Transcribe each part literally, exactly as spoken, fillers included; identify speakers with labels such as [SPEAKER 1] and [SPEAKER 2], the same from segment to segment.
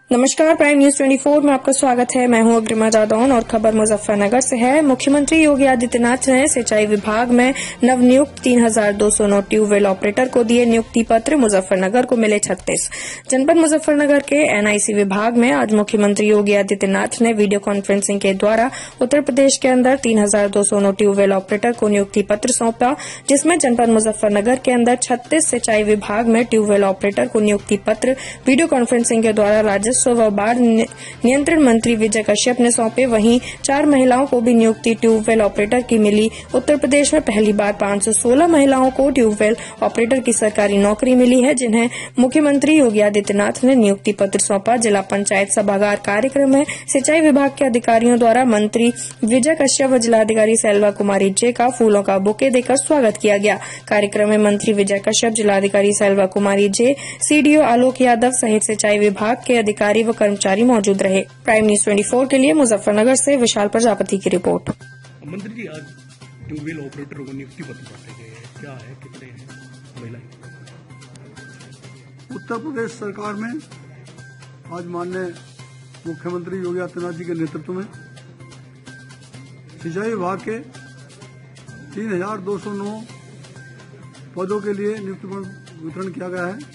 [SPEAKER 1] नमस्कार, prime news चौबीस में आपका स्वागत है। मैं हूं अग्रिमा जादौन और खबर मुजफ्फरनगर से है। मुख्यमंत्री योगी आदित्यनाथ ने सिंचाई विभाग में नवनियुक्त तीन हजार दो सौ नौ ट्यूबवेल ऑपरेटर को दिए नियुक्ति पत्र। मुजफ्फरनगर को मिले छत्तीस। जनपद मुजफ्फरनगर के एनआईसी विभाग में आज मुख्यमंत्री योगी आदित्यनाथ ने वीडियो कॉन्फ्रेंसिंग के द्वारा उत्तर प्रदेश के अंदर तीन हजार दो सौ नौ ट्यूबवेल ऑपरेटर को नियुक्ति पत्र सौंपा, जिसमें जनपद मुजफ्फरनगर के अंदर छत्तीस सिंचाई विभाग में ट्यूबवेल ऑपरेटर को नियुक्ति पत्र वीडियो कॉन्फ्रेंसिंग के द्वारा राजस्व व बाढ़ नियंत्रण मंत्री विजय कश्यप ने सौंपे। वहीं चार महिलाओं को भी नियुक्ति ट्यूबवेल ऑपरेटर की मिली। उत्तर प्रदेश में पहली बार पाँच सौ सोलह महिलाओं को ट्यूबवेल ऑपरेटर की सरकारी नौकरी मिली है, जिन्हें मुख्यमंत्री योगी आदित्यनाथ ने नियुक्ति पत्र सौंपा। जिला पंचायत सभागार कार्यक्रम में सिंचाई विभाग के अधिकारियों द्वारा मंत्री विजय कश्यप व जिलाधिकारी सेल्वा कुमारी जे का फूलों का बुके देकर स्वागत किया गया। कार्यक्रम में मंत्री विजय कश्यप, जिलाधिकारी सेल्वा कुमारी जे, सीडीओ आलोक यादव सहित सिंचाई विभाग के अधिकारी व कर्मचारी मौजूद रहे। प्राइम न्यूज चौबीस के लिए मुजफ्फरनगर से विशाल प्रजापति की रिपोर्ट।
[SPEAKER 2] मंत्री जी, आज ट्यूबवेल ऑपरेटरों को नियुक्ति पत्र बांटे गए हैं, क्या है, कितने हैं महिलाएं?
[SPEAKER 3] उत्तर प्रदेश सरकार में आज माननीय मुख्यमंत्री योगी आदित्यनाथ जी के नेतृत्व में सिंचाई विभाग के तीन हजार दो सौ नौ पदों के लिए नियुक्ति पत्र वितरण किया गया है,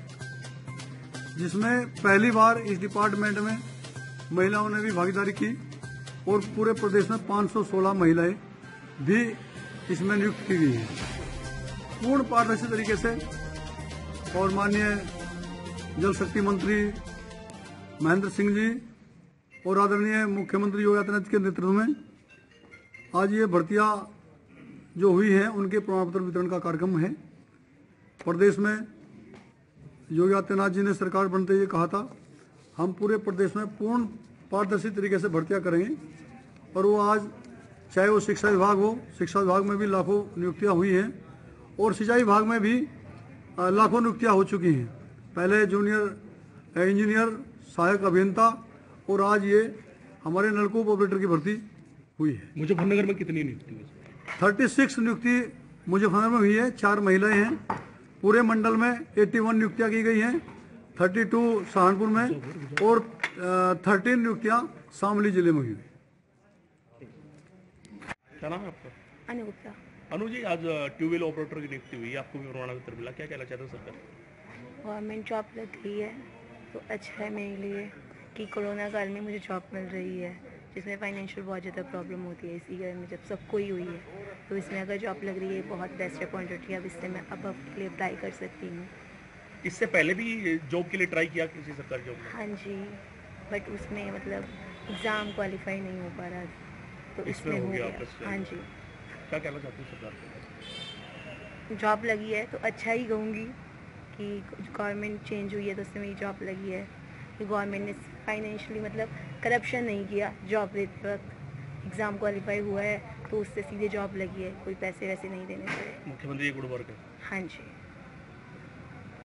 [SPEAKER 3] जिसमें पहली बार इस डिपार्टमेंट में महिलाओं ने भी भागीदारी की और पूरे प्रदेश में पाँच सौ सोलह महिलाएं भी इसमें नियुक्त की गई हैं। पूर्ण पारदर्शी तरीके से और माननीय जल शक्ति मंत्री महेंद्र सिंह जी और आदरणीय मुख्यमंत्री योगी आदित्यनाथ के नेतृत्व में आज ये भर्तियां जो हुई हैं उनके प्रमाण पत्र वितरण का कार्यक्रम है। प्रदेश में योगी आदित्यनाथ जी ने सरकार बनते हुए कहा था, हम पूरे प्रदेश में पूर्ण पारदर्शी तरीके से भर्तियां करेंगे, और वो आज चाहे वो शिक्षा विभाग हो, शिक्षा विभाग में भी लाखों नियुक्तियां हुई हैं और सिंचाई विभाग में भी लाखों नियुक्तियां हो चुकी हैं। पहले जूनियर इंजीनियर, सहायक अभियंता और आज ये हमारे नलकूप ऑपरेटर की भर्ती हुई है।
[SPEAKER 2] मुजफ्फरनगर में कितनी नियुक्ति हुई?
[SPEAKER 3] थर्टी सिक्स नियुक्ति मुजफ्फरनगर में हुई है। चार महिलाएं हैं। पूरे मंडल में इक्यासी नियुक्तियां की गई हैं, बत्तीस सहारनपुर में और तेरह नियुक्तियां शामली जिले में हुई।
[SPEAKER 2] क्या नाम है आपका?
[SPEAKER 4] अनु गुप्ता।
[SPEAKER 2] अनु जी, आज ट्यूबवेल ऑपरेटर की नियुक्ति हुई, आपको भी प्रमाण पत्र मिला, क्या कहना चाहते हैं सरकार?
[SPEAKER 4] गवर्नमेंट जॉब लग गई है तो अच्छा है मेरे लिए कि कोरोना काल में मुझे जॉब मिल रही है, जिसमें फाइनेंशियल बहुत ज़्यादा प्रॉब्लम होती है। इसी घर में जब सबको ही हुई है तो इसमें अगर जॉब लग रही है बहुत बेस्ट अपॉर्चुनिटी है। अब इससे मैं अब के लिए अप्लाई कर सकती हूँ।
[SPEAKER 2] इससे पहले भी जॉब के लिए ट्राई किया किसी सरकारी जॉब में?
[SPEAKER 4] हाँ जी, बट उसमें मतलब एग्ज़ाम क्वालिफाई नहीं हो पा रहा, तो इसमें हो गया। हाँ जी।
[SPEAKER 2] क्या कहना चाहती हूँ सरकार को?
[SPEAKER 4] जॉब लगी है तो अच्छा ही कहूँगी कि गवर्नमेंट चेंज हुई है तो उससे मेरी जॉब लगी है कि गवर्नमेंट ने फाइनेंशियली मतलब करप्शन नहीं किया। जॉब देते वक्त एग्ज़ाम क्वालिफाई हुआ है तो उससे सीधे जॉब लगी है, कोई पैसे वैसे नहीं देने पड़े।
[SPEAKER 2] मुख्यमंत्री गुड वर्क है।
[SPEAKER 4] हाँ जी।